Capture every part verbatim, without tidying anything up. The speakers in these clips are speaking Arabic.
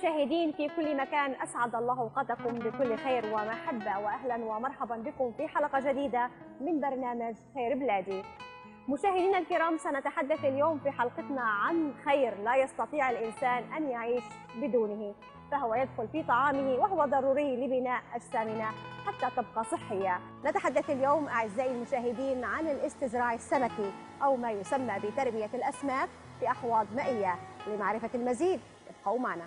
المشاهدين في كل مكان، أسعد الله أوقاتكم بكل خير ومحبة، وأهلا ومرحبا بكم في حلقة جديدة من برنامج خير بلادي. مشاهدينا الكرام، سنتحدث اليوم في حلقتنا عن خير لا يستطيع الإنسان أن يعيش بدونه، فهو يدخل في طعامه وهو ضروري لبناء أجسامنا حتى تبقى صحية. نتحدث اليوم أعزائي المشاهدين عن الاستزراع السمكي أو ما يسمى بتربية الأسماك في أحواض مائية. لمعرفة المزيد ابقوا معنا.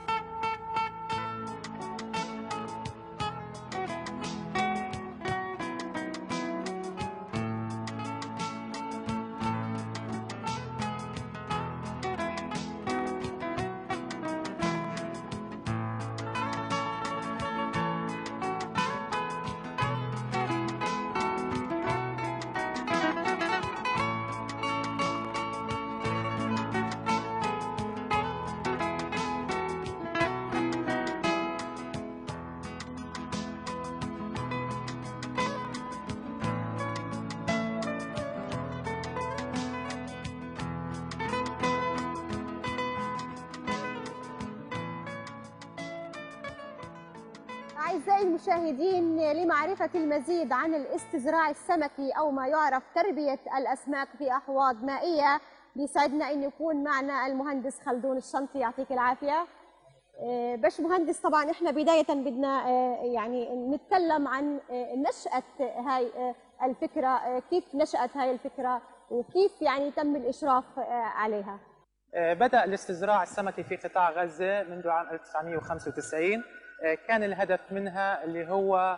أعزائي المشاهدين، لمعرفة المزيد عن الاستزراع السمكي أو ما يعرف تربية الأسماك في أحواض مائية، بيسعدنا أن يكون معنا المهندس خلدون الشنطي، يعطيك العافية. باش مهندس، طبعا احنا بداية بدنا يعني نتكلم عن نشأة هاي الفكرة، كيف نشأت هاي الفكرة وكيف يعني تم الإشراف عليها. بدأ الاستزراع السمكي في قطاع غزة منذ عام ألف وتسعمئة وخمسة وتسعين. كان الهدف منها اللي هو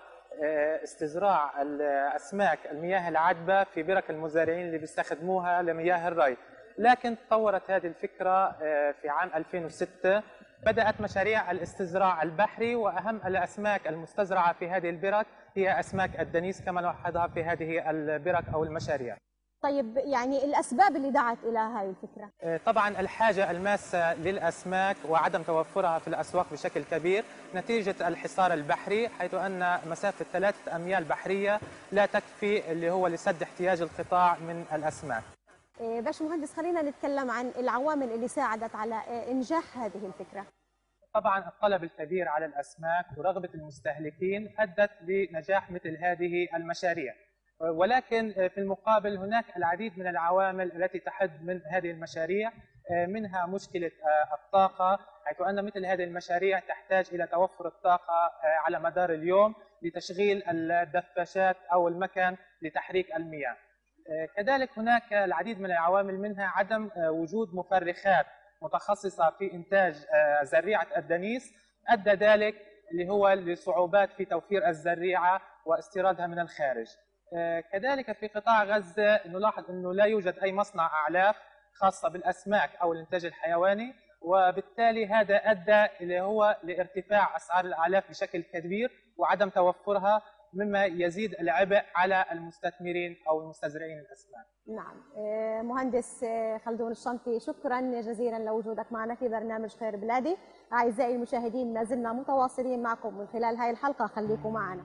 استزراع الأسماك المياه العذبة في برك المزارعين اللي بيستخدموها لمياه الري. لكن تطورت هذه الفكرة في عام ألفين وستة، بدأت مشاريع الاستزراع البحري، وأهم الأسماك المستزرعة في هذه البرك هي أسماك الدنيس كما نوحدها في هذه البرك أو المشاريع. طيب، يعني الأسباب اللي دعت إلى هذه الفكرة؟ طبعا الحاجة الماسة للأسماك وعدم توفرها في الأسواق بشكل كبير نتيجة الحصار البحري، حيث أن مسافة ثلاثة أميال بحرية لا تكفي اللي هو لسد احتياج القطاع من الأسماك. باش مهندس، خلينا نتكلم عن العوامل اللي ساعدت على إنجاح هذه الفكرة. طبعا الطلب الكبير على الأسماك ورغبة المستهلكين أدت لنجاح مثل هذه المشاريع، ولكن في المقابل هناك العديد من العوامل التي تحد من هذه المشاريع، منها مشكلة الطاقة، حيث أن مثل هذه المشاريع تحتاج إلى توفر الطاقة على مدار اليوم لتشغيل الدفاشات أو المكن لتحريك المياه. كذلك هناك العديد من العوامل، منها عدم وجود مفرخات متخصصة في إنتاج زريعة الدنيس، أدى ذلك اللي هو لصعوبات في توفير الزريعة واستيرادها من الخارج. كذلك في قطاع غزة نلاحظ أنه لا يوجد أي مصنع أعلاف خاصة بالأسماك أو الإنتاج الحيواني، وبالتالي هذا أدى اللي هو لارتفاع أسعار الأعلاف بشكل كبير وعدم توفرها، مما يزيد العبء على المستثمرين أو المستزرعين الأسماك. نعم، مهندس خلدون الشنطي، شكرا جزيلا لوجودك معنا في برنامج خير بلادي. أعزائي المشاهدين، ما زلنا متواصلين معكم من خلال هاي الحلقة، خليكم معنا.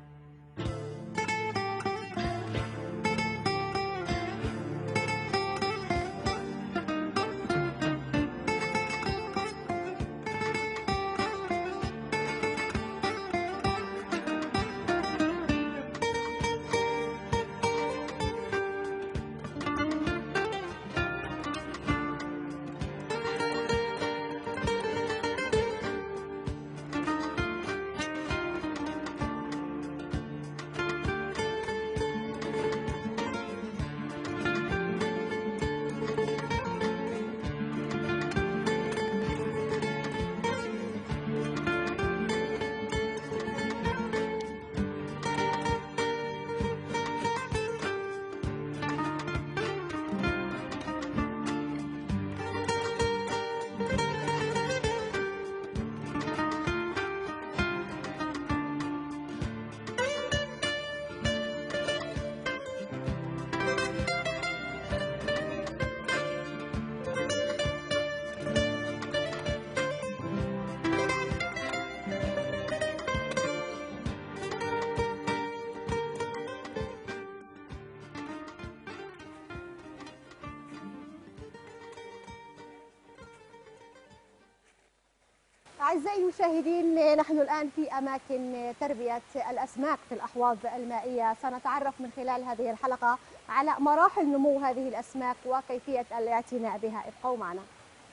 أعزائي المشاهدين، نحن الآن في أماكن تربية الأسماك في الأحواض المائية. سنتعرف من خلال هذه الحلقة على مراحل نمو هذه الأسماك وكيفية الاعتناء بها. ابقوا معنا.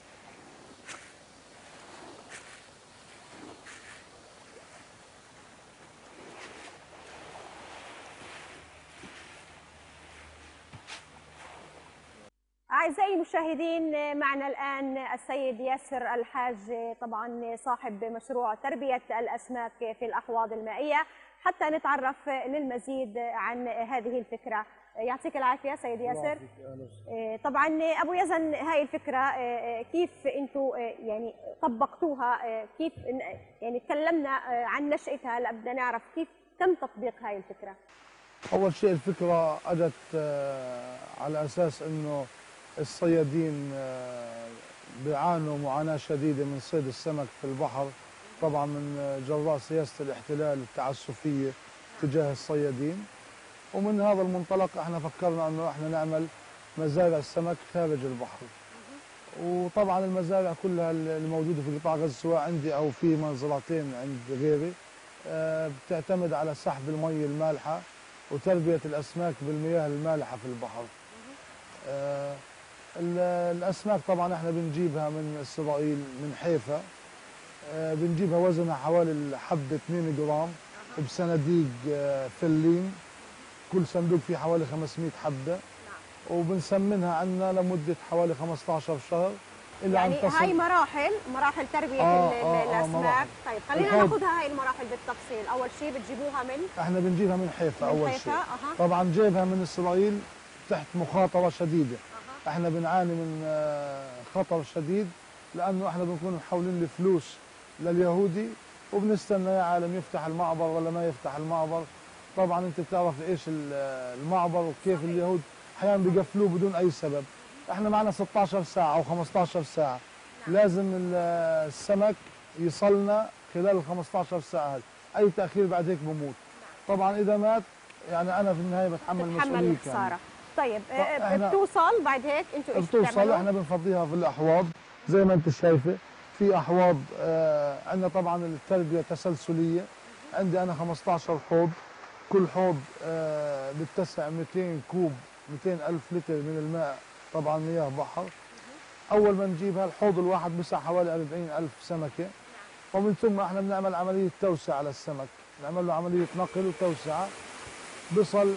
أعزائي المشاهدين، معنا الآن السيد ياسر الحاج، طبعا صاحب مشروع تربية الأسماك في الأحواض المائية، حتى نتعرف للمزيد عن هذه الفكرة. يعطيك العافية سيد ياسر. طبعا أبو يزن، هاي الفكرة كيف أنتم يعني طبقتوها؟ كيف يعني تكلمنا عن نشأتها، بدنا نعرف كيف تم تطبيق هاي الفكرة. أول شيء الفكرة أجت على أساس أنه الصيادين بيعانوا معاناة شديدة من صيد السمك في البحر، طبعا من جراء سياسة الاحتلال التعسفية تجاه الصيادين. ومن هذا المنطلق احنا فكرنا انه احنا نعمل مزارع سمك خارج البحر. وطبعا المزارع كلها الموجودة في قطاع غزة سواء عندي او في مزرعتين عند غيري بتعتمد على سحب المي المالحة وتربية الأسماك بالمياه المالحة في البحر. آه الأسماك طبعا احنا بنجيبها من إسرائيل من حيفا، آه بنجيبها وزنها حوالي حبة اثنين جرام بصناديق آه فلين، كل صندوق فيه حوالي خمسمئة حبة، وبنسمنها عنا لمدة حوالي خمسة عشر شهر. يعني هاي مراحل مراحل تربية آه آه الأسماك. آه طيب خلينا ناخذها هاي المراحل بالتفصيل. أول شيء بتجيبوها من؟ احنا بنجيبها من حيفا من أول حيفا. شيء. أه. طبعا جايبها من إسرائيل تحت مخاطرة شديدة. أه. احنا بنعاني من خطر شديد لأنه احنا بنكون محولين الفلوس لليهودي وبنستنى يا عالم يفتح المعبر ولا ما يفتح المعبر. طبعا انت بتعرف ايش المعبر وكيف اليهود احيانا بيقفلوه بدون اي سبب. احنا معنا ستة عشر ساعة او خمسة عشر ساعة، لازم السمك يصلنا خلال ال خمسة عشر ساعة هذه، اي تأخير بعد هيك بموت. طبعا اذا مات يعني انا في النهاية بتحمل مسؤولية الخسارة. طيب بتوصل بعد هيك انتوا ايش بتعملوا؟ بتوصل احنا بنفضيها في الاحواض زي ما انت شايفة، في احواض اه عندنا طبعا التربية تسلسلية. عندي انا خمسة عشر حوض، كل حوض آه بتسع مئتين كوب مئتين ألف لتر من الماء، طبعا مياه بحر. أول ما نجيبها الحوض الواحد بسع حوالي أربعين ألف سمكة، ومن ثم احنا بنعمل عملية توسعة على السمك، نعمل له عملية نقل وتوسعة. بصل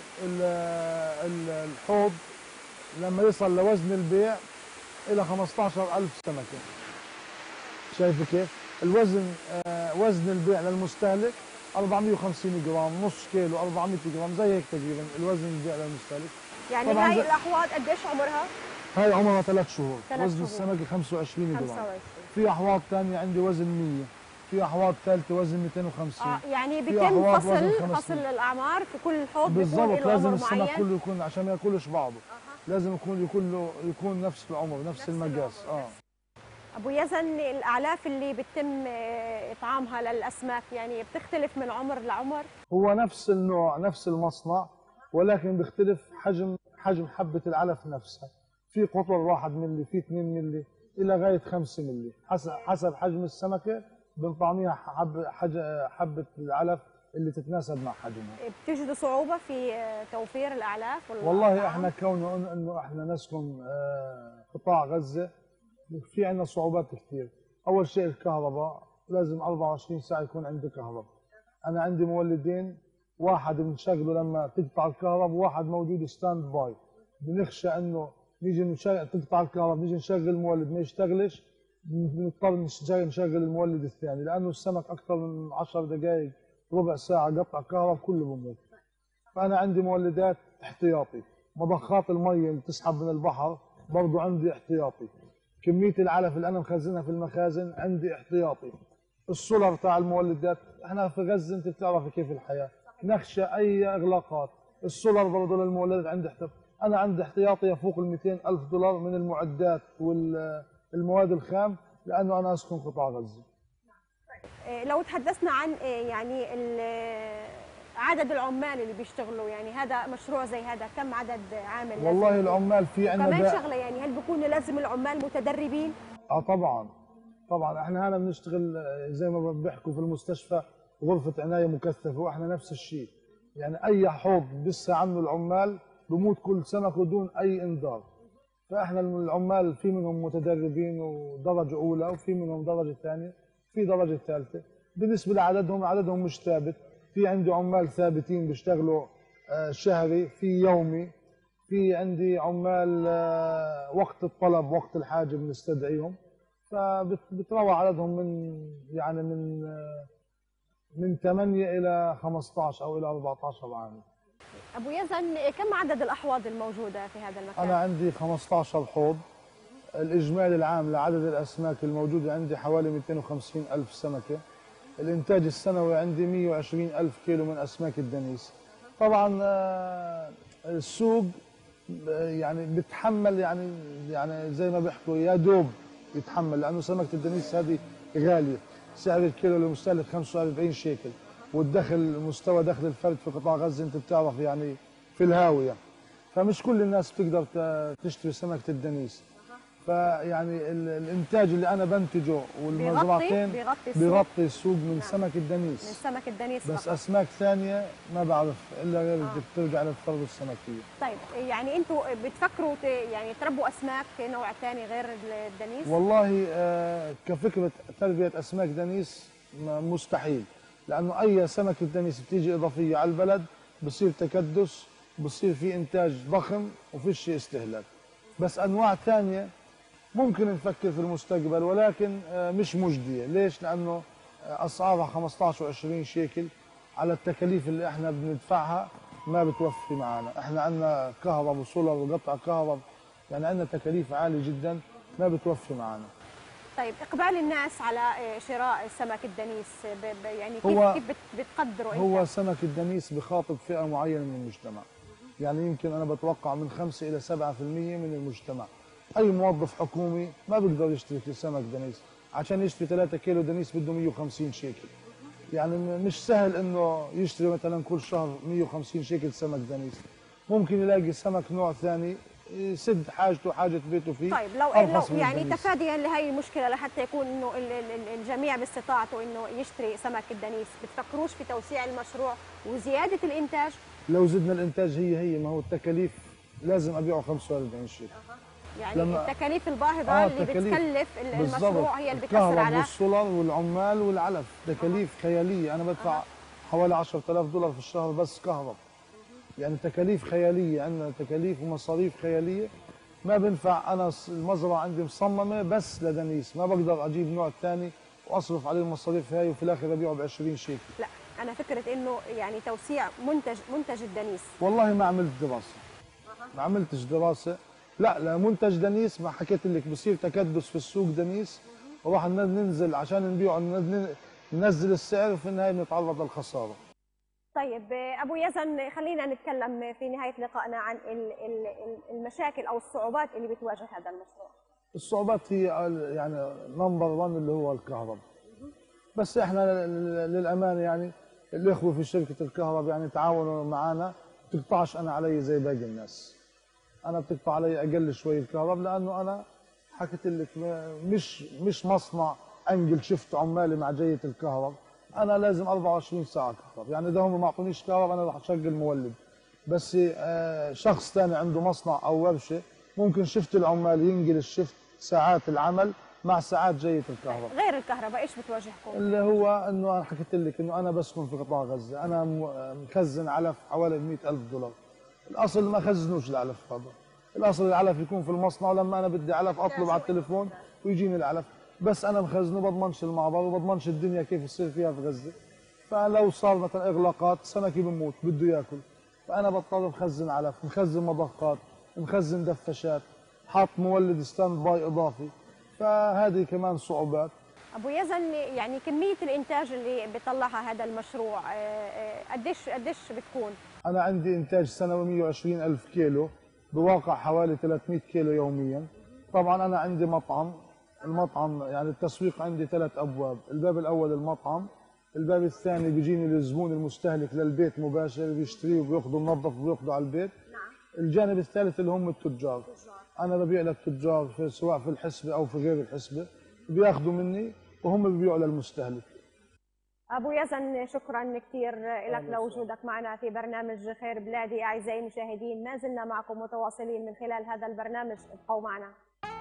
الحوض لما يصل لوزن البيع إلى خمسة عشر ألف سمكة. شايفة كيف؟ الوزن آه وزن البيع للمستهلك أربعمئة وخمسين جرام، نص كيلو، أربعمئة جرام، زي هيك تقريبا الوزن البيع للمستهلك. يعني هاي الاحواض قديش عمرها؟ هاي عمرها ثلاث شهور، ثلاث وزن شهور. السمك خمسة وعشرين جرام. خمسة وعشرين. في احواض ثانيه عندي وزن مئة، في احواض ثالثه وزن مئتين وخمسين. اه يعني بيتم فصل فصل الاعمار في كل حوض بيكون له لازم عمر السمك معين. كله يكون عشان ما ياكلش بعضه. أه. لازم يكون يكون له يكون نفس العمر نفس, نفس المقاس. اه ابو يزن، الاعلاف اللي بتم اطعامها للاسماك يعني بتختلف من عمر لعمر؟ هو نفس النوع نفس المصنع، ولكن بيختلف حجم حجم حبه العلف نفسها. في قطر واحد ملي، في اثنين ملي، الى غايه خمسة ملي، حسب حسب حجم السمكه بنطعميها حب حبه العلف اللي تتناسب مع حجمها. بتجدوا صعوبه في توفير الاعلاف؟ والله احنا كونه انه احنا نسكن قطاع غزه في عندنا صعوبات كثير. اول شيء الكهرباء، لازم أربعة وعشرين ساعه يكون عندي كهرباء. انا عندي مولدين، واحد بنشغله لما تقطع الكهرباء وواحد موجود ستاند باي. بنخشى انه نيجي نشغل تقطع الكهرباء، نيجي نشغل المولد ما يشتغلش، بنضطر نشغل المولد الثاني، لانه السمك اكثر من عشر دقائق ربع ساعه قطع كهرباء كله بموت. فانا عندي مولدات احتياطي، مضخات المي اللي تسحب من البحر برضه عندي احتياطي، كميه العلف اللي انا مخزنها في المخازن عندي احتياطي، السولر تاع المولدات. احنا في غزه انت بتعرفي كيف الحياه، نخشى اي اغلاقات. السولر برضه للمولدات عندي احتياطي. انا عندي احتياطي يفوق ال مئتين ألف دولار من المعدات والمواد الخام، لانه انا اسكن قطاع غزه. لو تحدثنا عن يعني عدد العمال اللي بيشتغلوا، يعني هذا مشروع زي هذا كم عدد عامل؟ والله العمال في عندنا كمان شغله، يعني هل بيكون لازم العمال متدربين؟ اه طبعا طبعا احنا هنا بنشتغل آه، زي ما بيحكوا في المستشفى غرفه عنايه مكثفه، واحنا نفس الشيء. يعني اي حوض بيسعى عنه العمال بموت كل سمك بدون اي انذار. فاحنا العمال في منهم متدربين ودرجه اولى، وفي منهم درجه ثانيه، في درجه ثالثه. بالنسبه لعددهم، عددهم مش ثابت. في عندي عمال ثابتين بيشتغلوا آه، شهري، في يومي، في عندي عمال آه، وقت الطلب وقت الحاجه بنستدعيهم. فبتروح عددهم من يعني من آه، من ثمانية الى خمسة عشر او الى أربعة عشر عام. ابو يزن، كم عدد الاحواض الموجوده في هذا المكان؟ انا عندي خمسة عشر حوض. الاجمالي العام لعدد الاسماك الموجوده عندي حوالي مئتين وخمسين الف سمكه. الانتاج السنوي عندي مئة وعشرين الف كيلو من اسماك الدنيس. طبعا آه، السوق آه، يعني بتحمل، يعني يعني زي ما بيحكوا يا دوب يتحمل، لانه سمكه الدنيس هذه غاليه. سعر الكيلو للمستهلك خمسة وأربعين شيكل، والدخل مستوى دخل الفرد في قطاع غزه انت بتعرف يعني في الهاويه. فمش كل الناس بتقدر ت- تشتري سمكه الدنيس. فيعني ال- الانتاج اللي انا بنتجه والمزرعتين بيغطي السوق. بيغطي السوق من نعم. سمك من الدنيس. سمك الدنيس بس فقط. اسماك ثانيه ما بعرف الا غير آه. بدك ترجع للفرد السمكيه. طيب، يعني انتم بتفكروا ت- يعني تربوا اسماك نوع ثاني غير الدنيس؟ والله آه، كفكره تربيه اسماك دنيس م- مستحيل، لانه اي سمكه دنيس بتيجي اضافيه على البلد بصير تكدس، بصير في انتاج ضخم وفيش استهلاك. بس انواع ثانيه ممكن نفكر في المستقبل، ولكن آه، مش مجديه. ليش؟ لانه آه، اسعارها خمسة عشر وعشرين شيكل على التكاليف اللي احنا بندفعها ما بتوفي معنا. احنا عندنا كهرب وسولر وقطع كهرب، يعني عندنا تكاليف عاليه جدا ما بتوفي معنا. طيب، اقبال الناس على آه، شراء سمك الدنيس ب- ب- يعني كيف هو- كيف بت- بتقدروا هو انت؟ سمك الدنيس بخاطب فئه معينه من المجتمع. يعني يمكن انا بتوقع من خمسة الى سبعة بالمئة من المجتمع. اي موظف حكومي ما بيقدر يشتري سمك دنيس. عشان يشتري ثلاثة كيلو دنيس بده مئة وخمسين شيكل. يعني م- مش سهل انه يشتري مثلا كل شهر مئة وخمسين شيكل سمك دنيس. ممكن يلاقي سمك نوع ثاني يسد حاجته وحاجه بيته فيه طيب، لو أرخص لو من يعني الدنيس. تفاديا لهي المشكله، لحتى يكون انه ال- ال- ال- الجميع باستطاعته انه يشتري سمك الدنيس، بتفكروش في توسيع المشروع وزياده الانتاج؟ لو زدنا الانتاج هي هي ما هو التكاليف لازم ابيعه خمسة وأربعين شيكل. يعني لما- التكاليف الباهظه آه، اللي تكاليف. بتكلف ال- بالضبط. المشروع هي اللي بتاثر الكهرب على والسولر والعمال والعلف، تكاليف خياليه. انا بدفع حوالي عشرة آلاف دولار في الشهر بس كهرب. يعني تكاليف خياليه، عندنا تكاليف ومصاريف خياليه. ما بنفع انا س- المزرعه عندي مصممه بس لدنيس، ما بقدر اجيب نوع ثاني واصرف عليه المصاريف هاي وفي الاخر ابيعه ب عشرين شيكل. لا، انا فكره انه يعني توسيع منتج منتج الدنيس. والله ما عملت دراسه، ما عملتش دراسه. لا لا، منتج دنيس ما حكيت لك بصير تكدس في السوق دنيس، وراح ننزل عشان نبيعه نن- ننزل السعر، وفي النهايه بنتعرض للخساره. طيب، ابو يزن، خلينا نتكلم في نهايه لقائنا عن ال- ال- ال- المشاكل او الصعوبات اللي بتواجه هذا المشروع. الصعوبات هي ال- يعني نمبر واحد اللي هو الكهرباء. بس احنا لل- للامانه يعني الاخوه في شركه الكهرباء يعني تعاونوا معنا. بتقطعش انا علي زي باقي الناس. انا بتقطع علي اقل شوي الكهرباء، لانه انا حكيت لك م- مش مش مصنع انقل شفت عمالي مع جيه الكهرباء. انا لازم أربعة وعشرين ساعه كهرباء. يعني اذا هم ما اعطونيش كهرباء انا راح اشغل مولد. بس آه، شخص ثاني عنده مصنع او ورشه ممكن شفت العمال ينقل الشفت ساعات العمل مع ساعات جيه الكهرباء. غير الكهرباء، ايش بتواجهكم؟ اللي هو انه انا حكيت لك انه انا بسكن في قطاع غزه، انا م- مخزن علف حوالي مئة ألف دولار. الاصل ما خزنوش العلف هذا. الاصل العلف يكون في المصنع، ولما انا بدي علف اطلب على التليفون ويجيني العلف. بس انا مخزنه بضمنش المعبر وبضمنش الدنيا كيف يصير فيها في غزه. فلو صار مثلا اغلاقات سمكي بموت بده ياكل. فانا بضطر مخزن علف، مخزن مضخات، مخزن دفشات، حاط مولد ستاند باي اضافي. فهذه كمان صعوبات. ابو يزن، يعني كميه الانتاج اللي بيطلعها هذا المشروع آه، آه، قديش قديش بتكون؟ أنا عندي إنتاج سنوي مئة وعشرين ألف كيلو، بواقع حوالي ثلاثمئة كيلو يوميا. طبعا أنا عندي مطعم. المطعم يعني التسويق عندي ثلاث أبواب. الباب الأول المطعم، الباب الثاني بيجيني الزبون المستهلك للبيت مباشر بيشتريه وبياخده منظف وبياخده على البيت. الجانب الثالث اللي هم التجار. أنا ببيع للتجار في سواء في الحسبة أو في غير الحسبة. بياخذوا مني وهم بيبيعوا للمستهلك. أبو يزن شكرا كثير لك لوجودك معنا في برنامج خير بلادي. أعزائي المشاهدين ما زلنا معكم متواصلين من خلال هذا البرنامج، ابقوا معنا.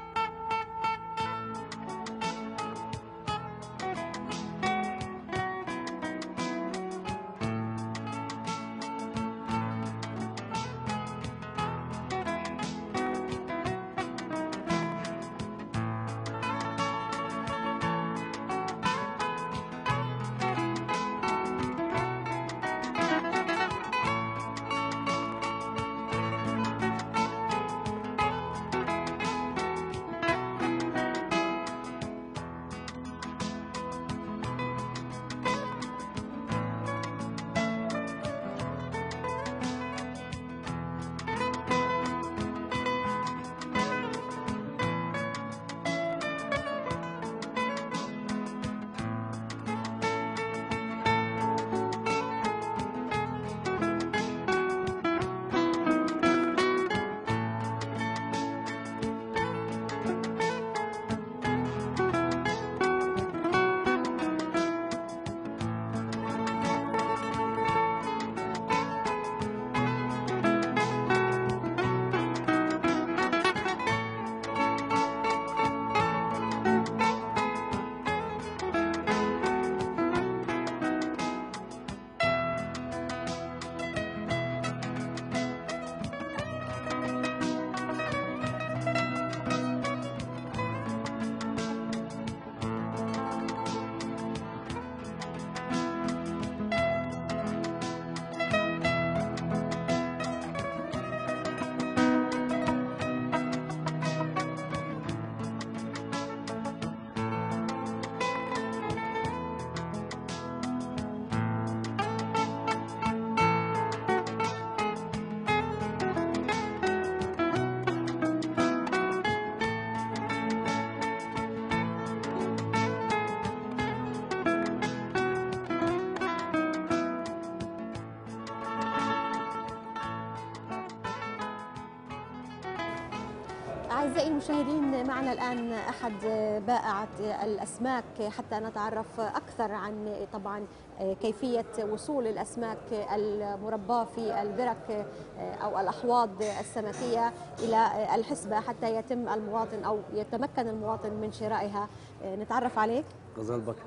أعزائي المشاهدين، معنا الآن أحد بائعة الأسماك حتى نتعرف أكثر عن طبعا كيفية وصول الأسماك المرباة في البرك أو الأحواض السمكية إلى الحسبة حتى يتم المواطن أو يتمكن المواطن من شرائها. نتعرف عليك. غزال بكر.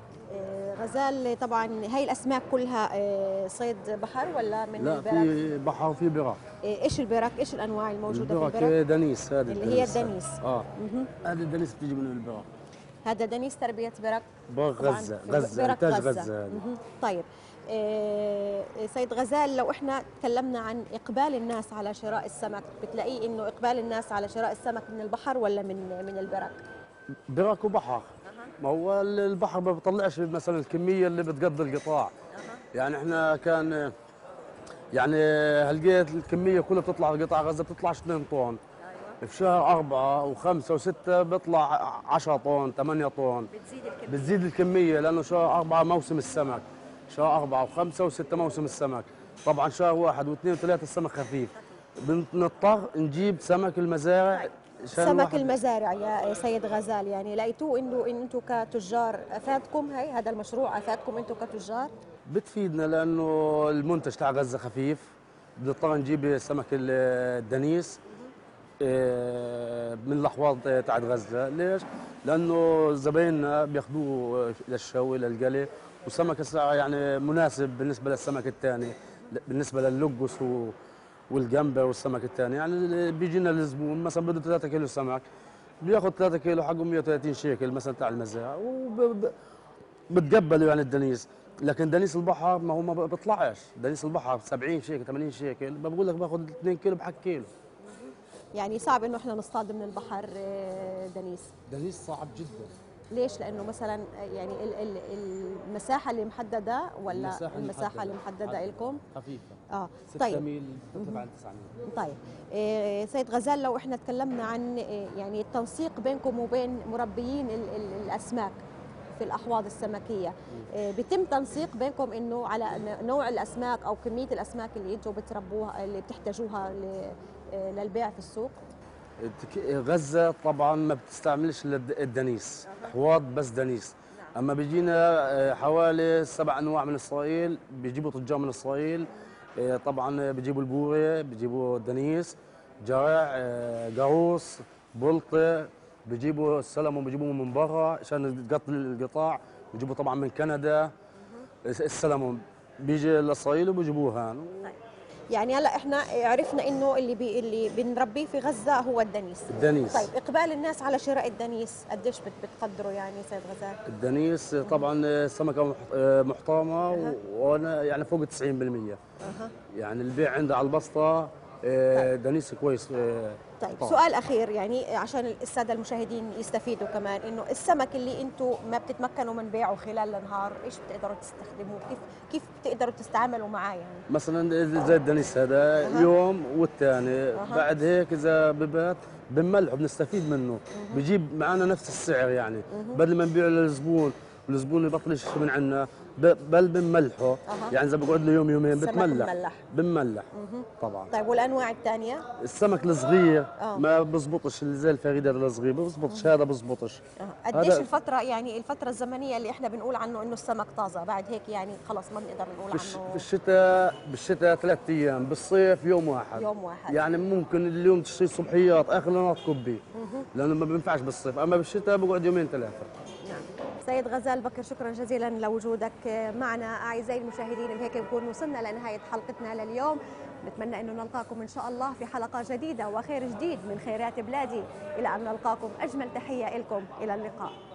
غزال، طبعا هاي الأسماك كلها صيد بحر ولا من لا البرك؟ لا، في بحر وفي برك. ايش البرك؟ ايش الانواع الموجوده البرك في البرك؟ دنيس، هذا اللي هي الدنيس. اه هذه الدنيس بتيجي من البرك. هذا دنيس تربيه برك. برك غزه غزه برك انتاج غزه, غزة. طيب إيه سيد غزال، لو احنا تكلمنا عن اقبال الناس على شراء السمك، بتلاقيه انه اقبال الناس على شراء السمك من البحر ولا من من البرك؟ برك وبحر. ما هو البحر ما بيطلعش مثلا الكميه اللي بتقضي القطاع. يعني احنا كان يعني هلقيت الكميه كلها بتطلع في قطاع غزه بتطلعش اثنين طن. أيوة. في شهر أربعة وخمسة وستة بيطلع عشرة طن ثمانية طن. بتزيد الكميه بتزيد الكميه لانه شهر أربعة موسم السمك. شهر أربعة وخمسة وستة موسم السمك. طبعا شهر واحد واثنين وثلاثة السمك خفيف. بنضطر نجيب سمك المزارع. سمك المزارع يا سيد غزال، يعني لقيتوه انه انتم كتجار افادكم هي هذا المشروع افادكم انتم كتجار؟ بتفيدنا لانه المنتج تاع غزه خفيف. بنضطر نجيب سمك الدنيس من الاحواض تاعت غزه. ليش؟ لانه زبايننا بياخذوه للشوي للقلي، وسمك يعني مناسب بالنسبه للسمك الثاني، بالنسبه لللقص والجمبه والسمك الثاني. يعني بيجينا الزبون مثلا بده ثلاثة كيلو سمك بياخذ ثلاثة كيلو حقه مئة وثلاثين شيكل مثلا تاع المزارع، وبتقبلوا يعني الدنيس. لكن دنيس البحر ما هو ما بيطلعش. دنيس البحر سبعين شيكل ثمانين شيكل، بقول لك باخذ اثنين كيلو بحق كيلو. يعني صعب انه احنا نصطاد من البحر دنيس. دنيس صعب جدا. ليش؟ لانه مثلا يعني المساحه اللي محدده ولا المساحه, المساحة اللي محدده لكم خفيفه. اه طيب ستة ميل تبع تسعة ميل. طيب إيه سيد غزال، لو احنا تكلمنا عن إيه يعني التنسيق بينكم وبين مربيين ال ال الاسماك في الاحواض السمكيه، إيه بيتم تنسيق بينكم انه على نوع الاسماك او كميه الاسماك اللي انتم بتربوها اللي بتحتاجوها للبيع في السوق؟ غزه طبعا ما بتستعملش إلا الدنيس، حواض بس دنيس. اما بيجينا حوالي سبع انواع من اسرائيل، بيجيبوا تجار من اسرائيل. طبعا بيجيبوا البوري، بيجيبوا الدنيس، جرع، قاروص، بلطي، بيجيبوا السلمون بيجيبوه من برا عشان تقتل القطاع، بيجيبوا طبعا من كندا. السلمون بيجي لاسرائيل وبيجيبوه هان. يعني هلا احنا عرفنا انه اللي بي اللي بنربيه في غزه هو الدنيس. الدنيس. طيب اقبال الناس على شراء الدنيس قديش بتقدروا يعني سيد غزال؟ الدنيس طبعا سمكه محترمه، أه. وانا يعني فوق تسعين بالمئة. أه. يعني البيع عنده على البسطه. طيب. دنيس كويس. طيب طبعا. سؤال اخير يعني عشان الساده المشاهدين يستفيدوا كمان، انه السمك اللي انتم ما بتتمكنوا من بيعه خلال النهار ايش بتقدروا تستخدموه؟ كيف كيف بتقدروا تستعملوا معاه يعني؟ مثلا زي الدنيس هذا أه. يوم والثاني أه. بعد هيك اذا ببات بنملحه بنستفيد منه. أه. بجيب معنا نفس السعر يعني. أه. بدل ما نبيعه للزبون والزبون يبطلش من عنا، بل بنملحه. أه. يعني اذا بقعد له يوم يومين بتملح. بنملح طبعا. طيب والانواع الثانيه؟ السمك الصغير أوه. ما بزبطش، اللي زي الفريده الصغير ما بزبطش، هذا بزبطش. قديش الفتره يعني الفتره الزمنيه اللي احنا بنقول عنه انه السمك طازه؟ بعد هيك يعني خلص ما بنقدر نقول عنه. بالشتاء بالشتاء ثلاث ايام، بالصيف يوم واحد. يوم واحد يعني ممكن اليوم تشتري صبحيات اخر النهار تكبي، لانه ما بينفعش بالصيف، اما بالشتاء بقعد يومين ثلاثه. نعم. سيد غزال بكر شكرا جزيلا لوجودك معنا. اعزائي المشاهدين بهيك نكون وصلنا لنهايه حلقتنا لليوم. نتمنى انه نلقاكم ان شاء الله في حلقه جديده وخير جديد من خيرات بلادي. الى ان نلقاكم اجمل تحيه لكم، الى اللقاء.